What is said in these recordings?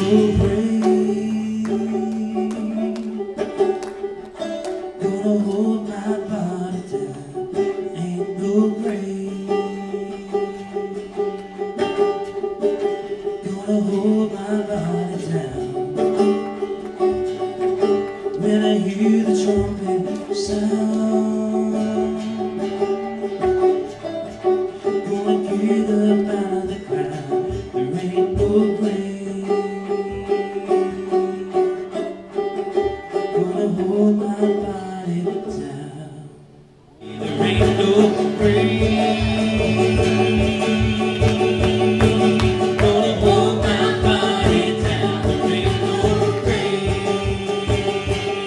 no rain, gonna hold my body down. Ain't no rain, gonna hold my body down. When I hear the trumpet sound, gonna get up out of the crowd. There ain't no rain, gonna hold my body down. There ain't no rain, gonna hold my body down. There ain't no rain,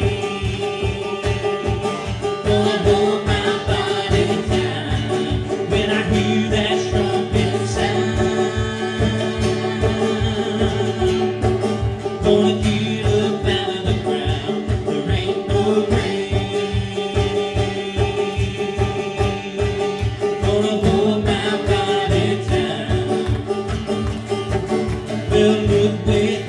gonna hold my body down. When I hear that trumpet sound, gonna get up out of the ground. There ain't no rain, gonna hold my body down. Well, look way